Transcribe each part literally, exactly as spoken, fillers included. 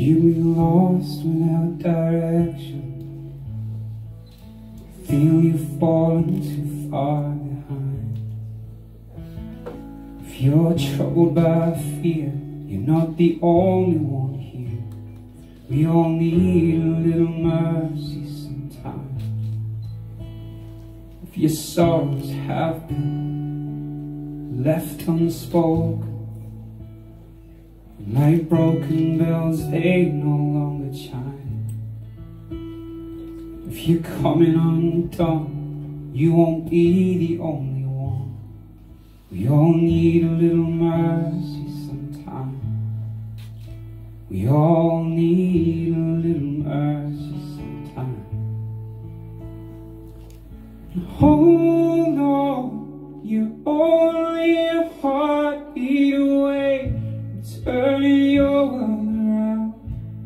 You be lost without direction, feel you falling too far behind. If you're troubled by fear, you're not the only one here. We all need a little mercy sometimes. If your sorrows have been left unspoken, like broken bells, they no longer chime. If you're coming undone, you won't be the only one. We all need a little mercy sometime. We all need a little mercy sometime. Hold on, you're only a heartbeat away, turning your world around.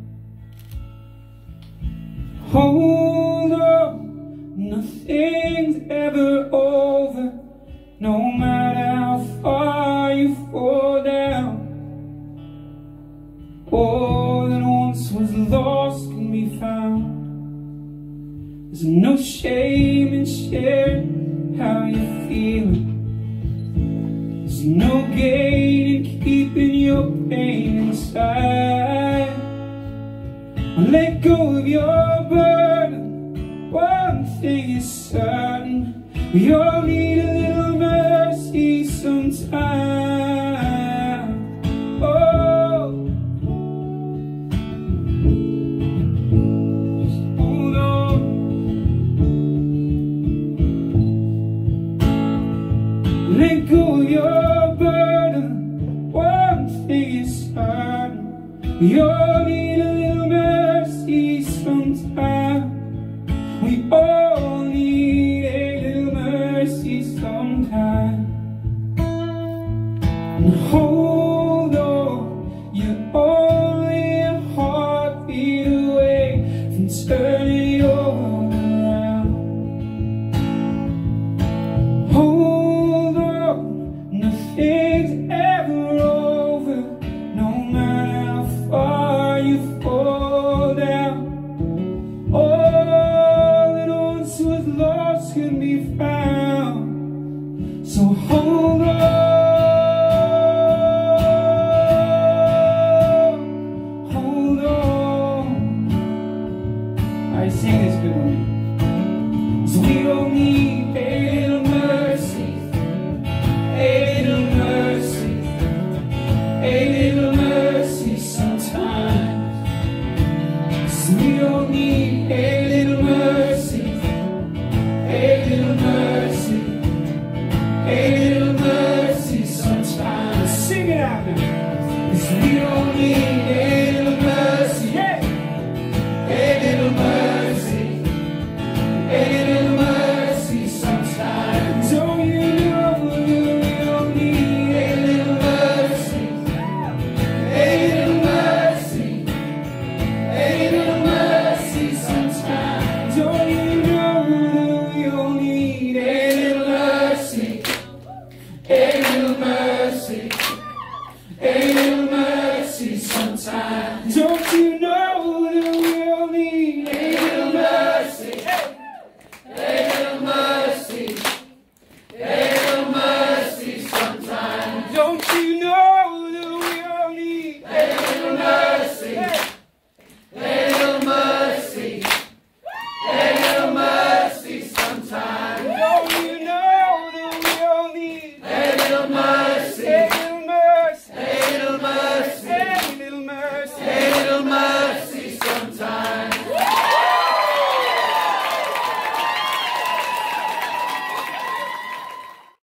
Hold on, nothing's ever over, no matter how far you fall down. All that once was lost can be found. There's no shame in sharing how you're feeling. There's no gain in keeping your pain inside. Let go of your burden, one thing is certain, we all need a little mercy sometime. Oh, just hold on. Let go of your burden, one thing is certain, we all need a little mercy sometime. We all need a little mercy sometime. And hold